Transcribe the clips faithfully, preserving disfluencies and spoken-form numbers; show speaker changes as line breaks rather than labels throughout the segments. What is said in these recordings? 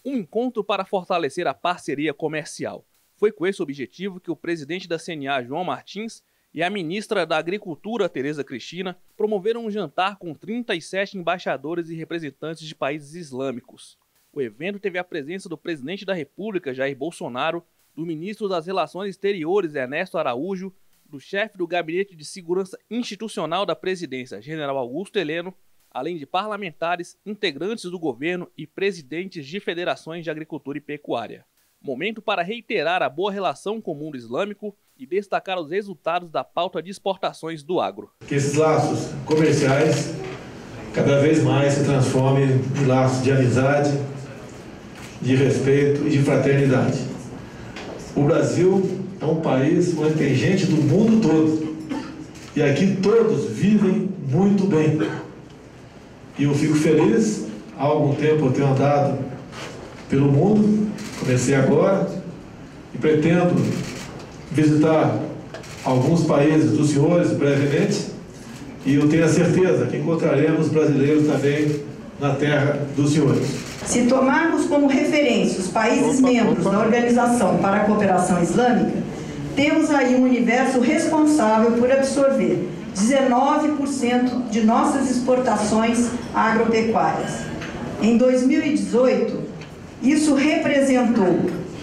Um encontro para fortalecer a parceria comercial. Foi com esse objetivo que o presidente da C N A, João Martins, e a ministra da Agricultura, Tereza Cristina, promoveram um jantar com trinta e sete embaixadores e representantes de países islâmicos. O evento teve a presença do presidente da República, Jair Bolsonaro, do ministro das Relações Exteriores, Ernesto Araújo, do chefe do Gabinete de Segurança Institucional da Presidência, General Augusto Heleno, além de parlamentares, integrantes do governo e presidentes de federações de agricultura e pecuária. Momento para reiterar a boa relação com o mundo islâmico e destacar os resultados da pauta de exportações do agro.
Que esses laços comerciais cada vez mais se transformem em laços de amizade, de respeito e de fraternidade. O Brasil é um país onde tem gente do mundo todo e aqui todos vivem muito bem. E eu fico feliz, há algum tempo eu tenho andado pelo mundo, comecei agora e pretendo visitar alguns países dos senhores brevemente e eu tenho a certeza que encontraremos brasileiros também na terra dos senhores.
Se tomarmos como referência os países opa, membros opa. da Organização para a Cooperação Islâmica, temos aí um universo responsável por absorver dezenove por cento de nossas exportações agropecuárias. Em dois mil e dezoito, isso representou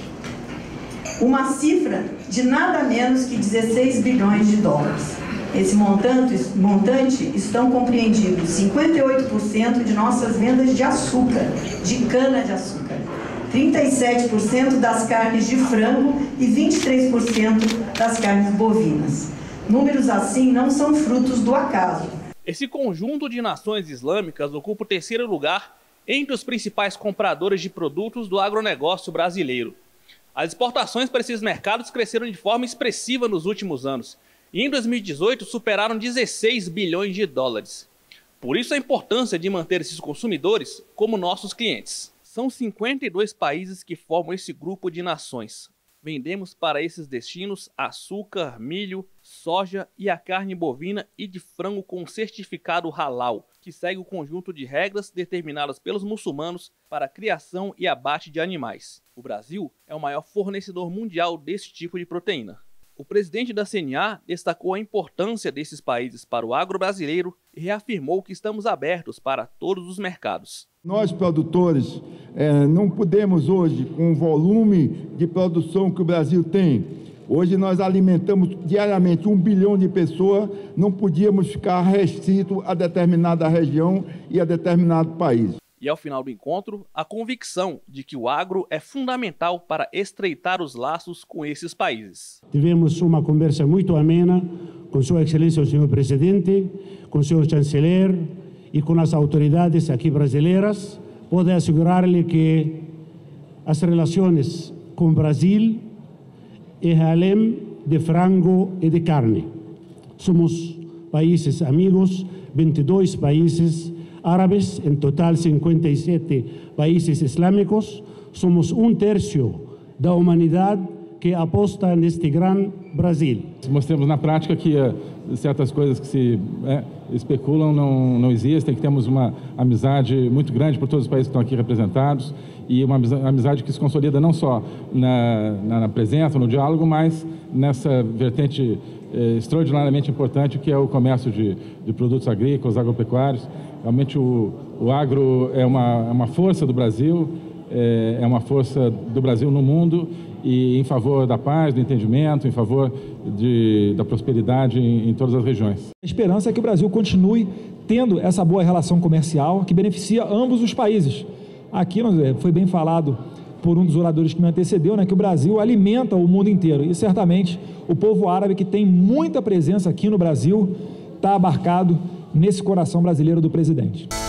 uma cifra de nada menos que dezesseis bilhões de dólares. Esse montante, montante estão compreendidos cinquenta e oito por cento de nossas vendas de açúcar, de cana-de-açúcar, trinta e sete por cento das carnes de frango e vinte e três por cento das carnes bovinas. Números assim não são frutos do acaso.
Esse conjunto de nações islâmicas ocupa o terceiro lugar entre os principais compradores de produtos do agronegócio brasileiro. As exportações para esses mercados cresceram de forma expressiva nos últimos anos e em dois mil e dezoito superaram dezesseis bilhões de dólares. Por isso a importância de manter esses consumidores como nossos clientes. São cinquenta e dois países que formam esse grupo de nações. Vendemos para esses destinos açúcar, milho, soja e a carne bovina e de frango com certificado halal, que segue o conjunto de regras determinadas pelos muçulmanos para a criação e abate de animais. O Brasil é o maior fornecedor mundial desse tipo de proteína. O presidente da C N A destacou a importância desses países para o agro brasileiro e reafirmou que estamos abertos para todos os mercados.
Nós, produtores, é, não podemos hoje, com o volume de produção que o Brasil tem, hoje nós alimentamos diariamente um bilhão de pessoas, não podíamos ficar restrito a determinada região e a determinado país.
E ao final do encontro, a convicção de que o agro é fundamental para estreitar os laços com esses países.
Tivemos uma conversa muito amena com Sua Excelência o senhor Presidente, com o senhor Chanceler e com as autoridades aqui brasileiras. Pode assegurar-lhe que as relações com o Brasil é além de frango e de carne. Somos países amigos, vinte e dois países árabes, em total cinquenta e sete países islâmicos. Somos um terço da humanidade que aposta neste grande Brasil.
Mostramos na prática que uh, certas coisas que se é, especulam não, não existem, que temos uma amizade muito grande por todos os países que estão aqui representados e uma amizade que se consolida não só na, na, na presença, no diálogo, mas nessa vertente eh, extraordinariamente importante que é o comércio de, de produtos agrícolas, agropecuários. Realmente o, o agro é uma, é uma força do Brasil, é, é uma força do Brasil no mundo e em favor da paz, do entendimento, em favor de, da prosperidade em, em todas as regiões.
A esperança é que o Brasil continue tendo essa boa relação comercial que beneficia ambos os países. Aqui foi bem falado por um dos oradores que me antecedeu, né, que o Brasil alimenta o mundo inteiro e certamente o povo árabe, que tem muita presença aqui no Brasil, está abarcado nesse coração brasileiro do presidente.